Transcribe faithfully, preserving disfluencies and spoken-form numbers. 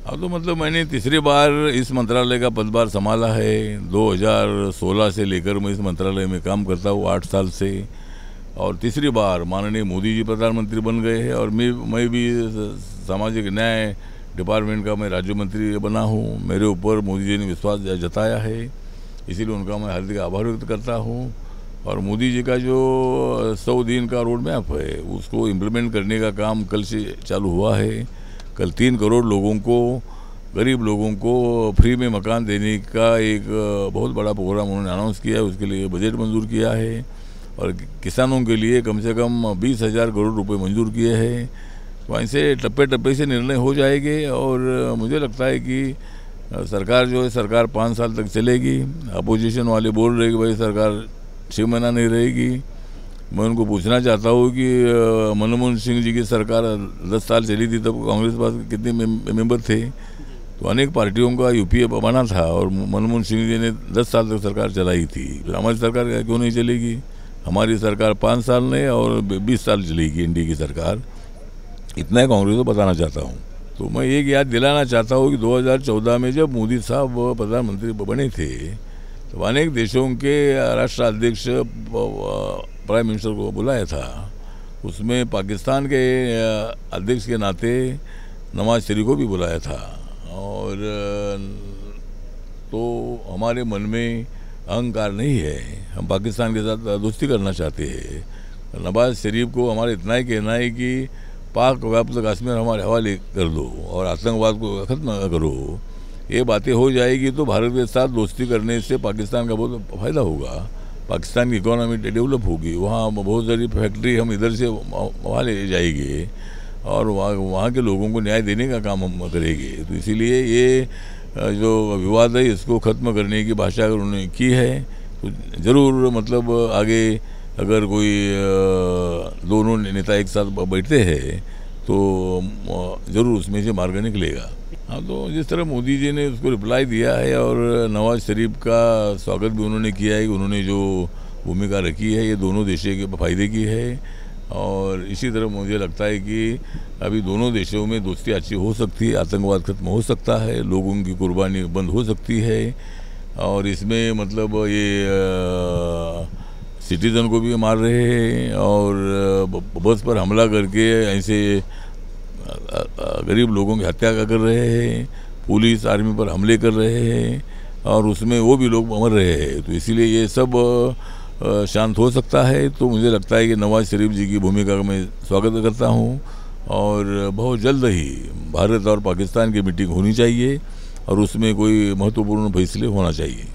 अब तो मतलब मैंने तीसरी बार इस मंत्रालय का पदभार संभाला है। दो हज़ार सोलह से लेकर मैं इस मंत्रालय में काम करता हूँ, आठ साल से। और तीसरी बार माननीय मोदी जी प्रधानमंत्री बन गए हैं और मैं मैं भी सामाजिक न्याय डिपार्टमेंट का मैं राज्य मंत्री बना हूँ। मेरे ऊपर मोदी जी ने विश्वास जताया है, इसीलिए उनका मैं हार्दिक आभार व्यक्त करता हूँ। और मोदी जी का जो सौ दिन का रोड मैप है उसको इम्प्लीमेंट करने का काम कल से चालू हुआ है। कल तीन करोड़ लोगों को, गरीब लोगों को फ्री में मकान देने का एक बहुत बड़ा प्रोग्राम उन्होंने अनाउंस किया है। उसके लिए बजट मंजूर किया है और किसानों के लिए कम से कम बीस हज़ार करोड़ रुपए मंजूर किए हैं। तो ऐसे टप्पे टप्पे से निर्णय हो जाएंगे और मुझे लगता है कि सरकार जो है सरकार पाँच साल तक चलेगी। अपोजिशन वाले बोल रहे कि भाई सरकार छः महीना नहीं रहेगी। मैं उनको पूछना चाहता हूँ कि मनमोहन सिंह जी की सरकार दस साल चली थी, तब कांग्रेस पास कितने मेंबर थे? तो अनेक पार्टियों का यूपीए बना था और मनमोहन सिंह जी ने दस साल तक सरकार चलाई थी। फिर हमारी सरकार क्यों नहीं चलेगी? हमारी सरकार पाँच साल नहीं और बीस साल चलेगी एनडीए की सरकार। इतना ही कांग्रेस को बताना चाहता हूँ। तो मैं एक याद दिलाना चाहता हूँ कि दो हज़ार चौदह में जब मोदी साहब प्रधानमंत्री बने थे तो अनेक देशों के राष्ट्राध्यक्ष प्राइम मिनिस्टर को बुलाया था। उसमें पाकिस्तान के अध्यक्ष के नाते नवाज शरीफ को भी बुलाया था। और तो हमारे मन में अहंकार नहीं है, हम पाकिस्तान के साथ दोस्ती करना चाहते हैं। नवाज शरीफ को हमारा इतना ही कहना है कि पाक व्याप्त कश्मीर हमारे हवाले कर दो और आतंकवाद को ख़त्म करो। ये बातें हो जाएगी तो भारत के साथ दोस्ती करने से पाकिस्तान का बहुत फ़ायदा होगा। पाकिस्तान की इकोनॉमी डेवलप होगी, वहाँ बहुत सारी फैक्ट्री हम इधर से वहाँ ले जाएंगे और वहाँ वहाँ के लोगों को न्याय देने का काम हम करेंगे। तो इसीलिए ये जो विवाद है इसको ख़त्म करने की भाषा अगर उन्होंने की है तो ज़रूर मतलब आगे अगर कोई दोनों नेता एक साथ बैठते हैं तो ज़रूर उसमें से मार्ग निकलेगा। हाँ, तो जिस तरह मोदी जी ने उसको रिप्लाई दिया है और नवाज शरीफ का स्वागत भी उन्होंने किया है, उन्होंने जो भूमिका रखी है ये दोनों देशों के फायदे की है। और इसी तरह मुझे लगता है कि अभी दोनों देशों में दोस्ती अच्छी हो सकती है, आतंकवाद खत्म हो सकता है, लोगों की कुर्बानी बंद हो सकती है। और इसमें मतलब ये सिटीज़न को भी मार रहे हैं और बस पर हमला करके ऐसे गरीब लोगों की हत्या कर रहे हैं, पुलिस आर्मी पर हमले कर रहे हैं और उसमें वो भी लोग मर रहे हैं। तो इसीलिए ये सब शांत हो सकता है। तो मुझे लगता है कि नवाज शरीफ जी की भूमिका का मैं स्वागत करता हूँ और बहुत जल्द ही भारत और पाकिस्तान की मीटिंग होनी चाहिए और उसमें कोई महत्वपूर्ण फैसले होना चाहिए।